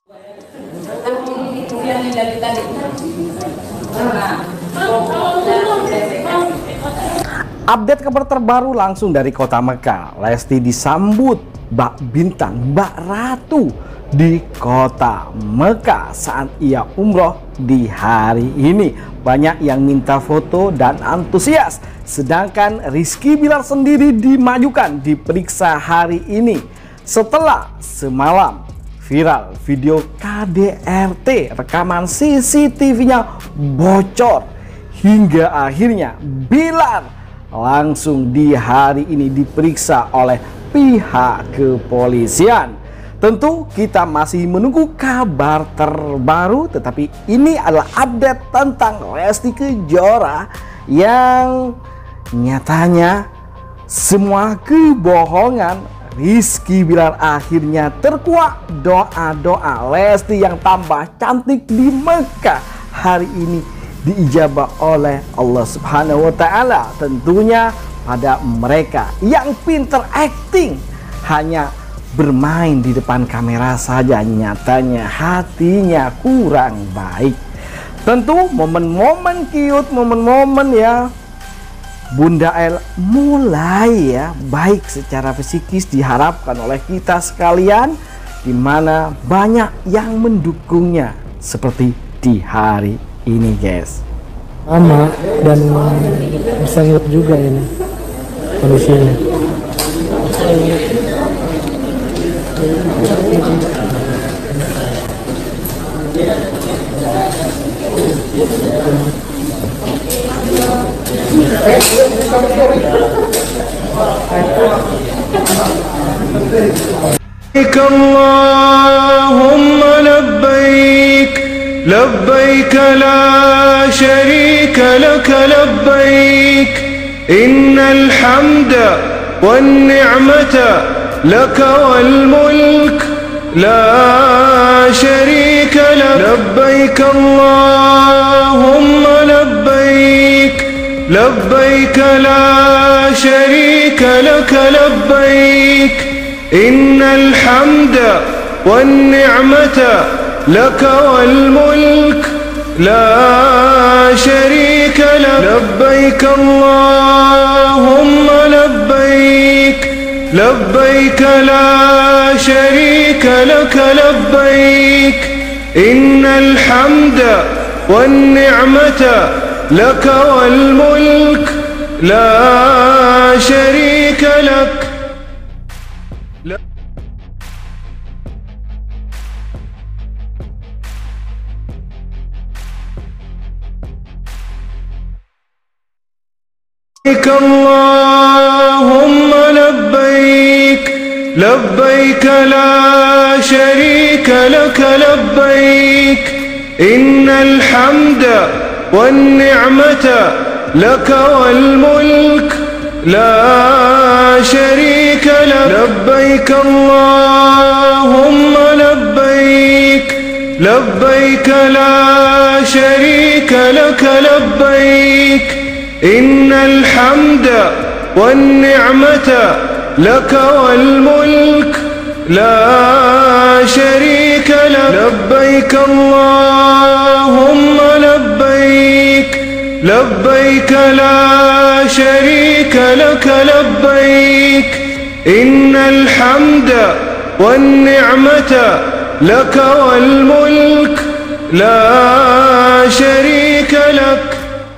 Update kabar terbaru langsung dari kota Mekah. Lesti disambut Bak Bintang, Mbak Ratu di kota Mekah saat ia umroh di hari ini. Banyak yang minta foto dan antusias. Sedangkan Rizky Bilar sendiri dimajukan diperiksa hari ini setelah semalam viral video KDRT, rekaman CCTV-nya bocor hingga akhirnya Bilar langsung di hari ini diperiksa oleh pihak kepolisian. Tentu kita masih menunggu kabar terbaru, tetapi ini adalah update tentang Lesti Kejora yang nyatanya semua kebohongan Rizky Bilar akhirnya terkuak. Doa-doa Lesti yang tambah cantik di Mekah hari ini diijabah oleh Allah Subhanahu wa Ta'ala. Tentunya pada mereka yang pinter acting, hanya bermain di depan kamera saja, nyatanya hatinya kurang baik. Tentu momen-momen cute, momen-momen ya Bunda El mulai ya baik secara psikis diharapkan oleh kita sekalian, dimana banyak yang mendukungnya seperti di hari ini guys. Lama dan bisa ingat juga ini kondisinya. Allahumma labbaik labbaik la sharika lak labbaik innal hamda wan ni'mata lak wal mulk la sharika lak labbaik Allahumma labbaik labbaik la sharika lak labbaik innal hamda wan ni'mata لك والملك لا شريك لك لبيك اللهم لبيك لبيك لا شريك لك لبيك إن الحمد والنعمة لك والملك لا شريك لك. اللهم لبيك لبيك لا شريك لك لبيك إن الحمد والنعمة لك والملك لا شريك لك لبيك اللهم لبيك لبيك لا شريك لك لبيك إن الحمد والنعمة لك والملك لا شريك لك لبيك اللهم لبيك لبيك لا شريك لك لبيك إن الحمد والنعمة لك والملك لا شريك لك.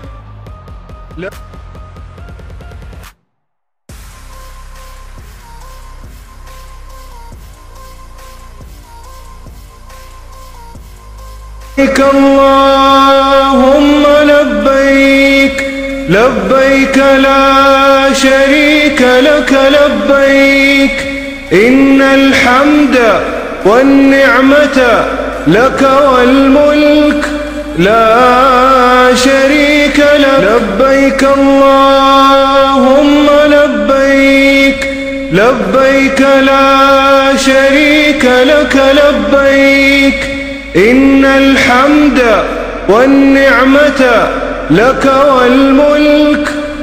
اللهم لبيك لبيك لا شريك لك لبيك إن الحمد والنعمة لك والملك لا شريك لك لبيك اللهم لبيك لبيك لا شريك لك لبيك إن الحمد والنعمة لك والملك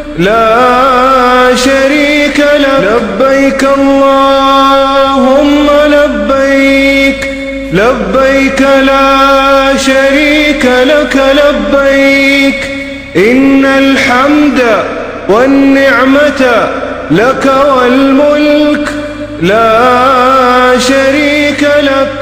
لا شريك لك لبيك اللهم لبيك لبيك لا شريك لك لبيك إن الحمد والنعمة لك والملك لا شريك لك.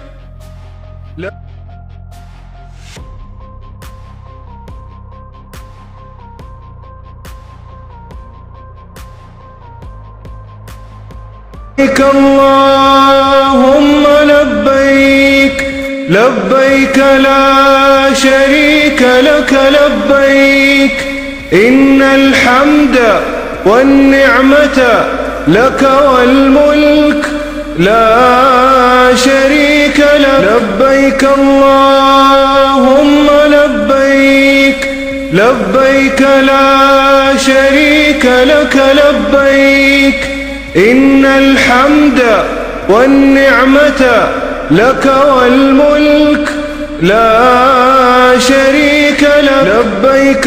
لبيك اللهم لبيك لبيك لا شريك لك لبيك إن الحمد والنعمة لك والملك لا شريك لك. لبيك اللهم لبيك لبيك لا شريك لك لبيك إن الحمد والنعمة لك والملك لا شريك لك. لبيك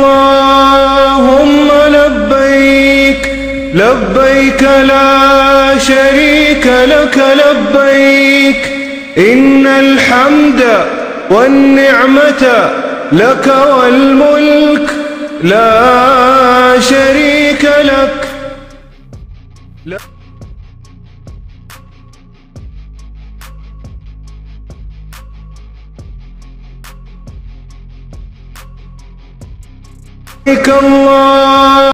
اللهم لبيك لبيك لا شريك لك لبيك إن الحمد والنعمة لك والملك لا شريك لك. لبيك الله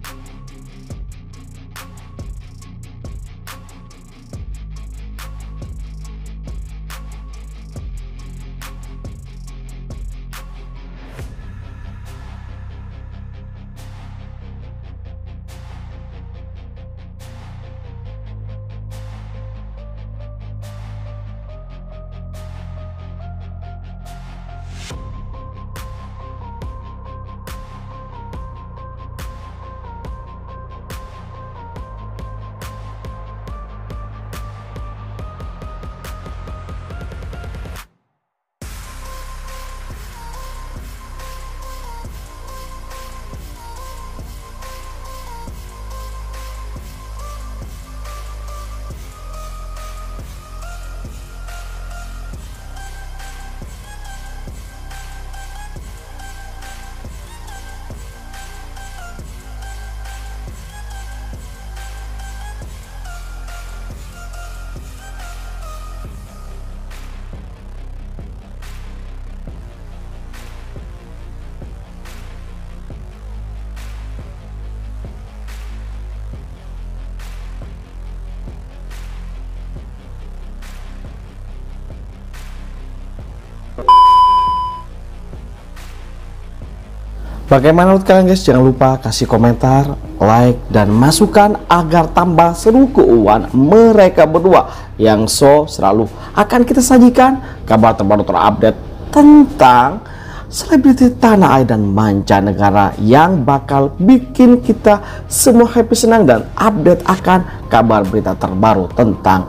Bagaimana menurut kalian guys? Jangan lupa kasih komentar, like, dan masukan agar tambah seru keuangan mereka berdua yang selalu akan kita sajikan kabar terbaru terupdate tentang selebriti tanah air dan mancanegara yang bakal bikin kita semua happy, senang, dan update akan kabar berita terbaru tentang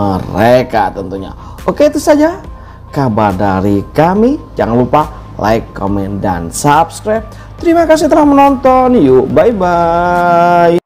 mereka tentunya. Oke, itu saja kabar dari kami. Jangan lupa like, komen, dan subscribe. Terima kasih telah menonton. Yuk, bye-bye.